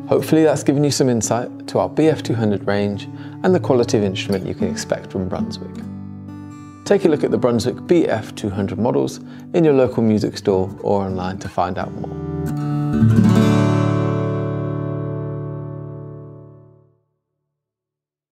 Hopefully that's given you some insight to our BF200 range and the quality of instrument you can expect from Brunswick. Take a look at the Brunswick BF200 models in your local music store or online to find out more.